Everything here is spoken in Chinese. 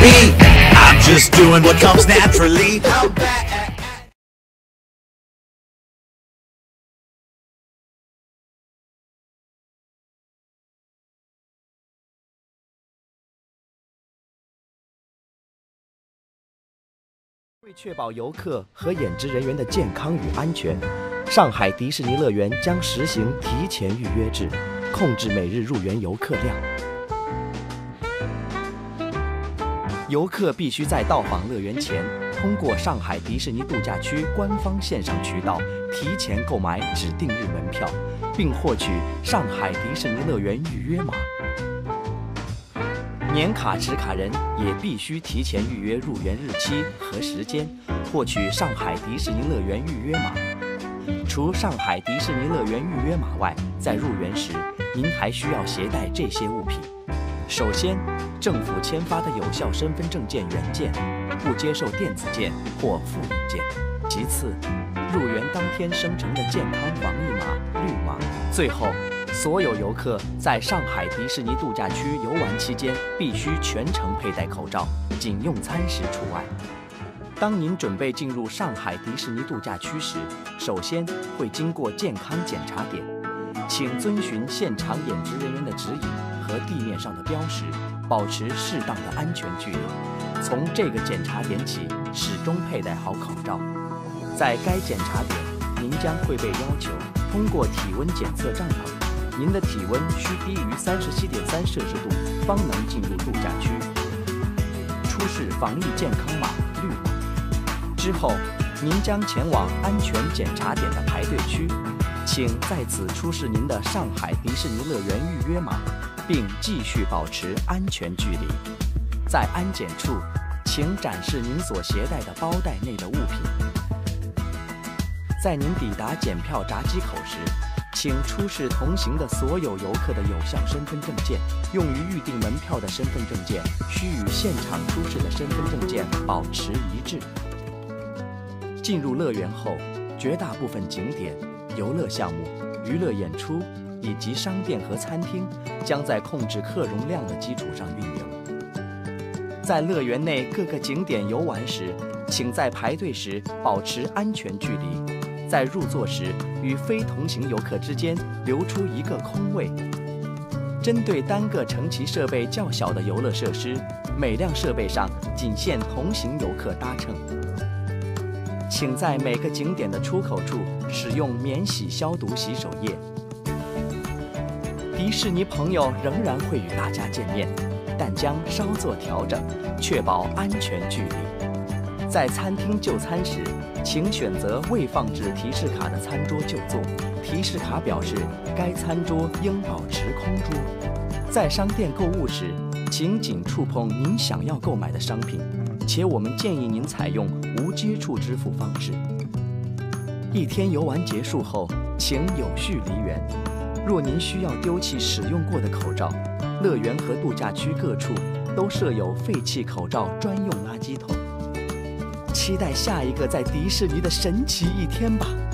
be. I'm just doing what comes naturally. How bad? 为确保游客和演职人员的健康与安全，上海迪士尼乐园将实行提前预约制，控制每日入园游客量。游客必须在到访乐园前，通过上海迪士尼度假区官方线上渠道提前购买指定日门票，并获取上海迪士尼乐园预约码。 年卡持卡人也必须提前预约入园日期和时间，获取上海迪士尼乐园预约码。除上海迪士尼乐园预约码外，在入园时，您还需要携带这些物品：首先，政府签发的有效身份证件原件，不接受电子件或复印件；其次，入园当天生成的健康防疫码绿码；最后。 所有游客在上海迪士尼度假区游玩期间，必须全程佩戴口罩，仅用餐时除外。当您准备进入上海迪士尼度假区时，首先会经过健康检查点，请遵循现场演职人员的指引和地面上的标识，保持适当的安全距离。从这个检查点起，始终佩戴好口罩。在该检查点，您将会被要求通过体温检测帐篷。 您的体温需低于37.3摄氏度，方能进入度假区。出示防疫健康码绿码之后，您将前往安全检查点的排队区，请在此出示您的上海迪士尼乐园预约码，并继续保持安全距离。在安检处，请展示您所携带的包袋内的物品。在您抵达检票闸机口时， 请出示同行的所有游客的有效身份证件，用于预订门票的身份证件需与现场出示的身份证件保持一致。进入乐园后，绝大部分景点、游乐项目、娱乐演出以及商店和餐厅将在控制客容量的基础上运营。在乐园内各个景点游玩时，请在排队时保持安全距离。 在入座时，与非同行游客之间留出一个空位。针对单个乘骑设备较小的游乐设施，每辆设备上仅限同行游客搭乘。请在每个景点的出口处使用免洗消毒洗手液。迪士尼朋友仍然会与大家见面，但将稍作调整，确保安全距离。在餐厅就餐时， 请选择未放置提示卡的餐桌就坐。提示卡表示该餐桌应保持空桌。在商店购物时，请仅触碰您想要购买的商品，且我们建议您采用无接触支付方式。一天游玩结束后，请有序离园。若您需要丢弃使用过的口罩，乐园和度假区各处都设有废弃口罩专用垃圾桶。 期待下一个在迪士尼的神奇一天吧！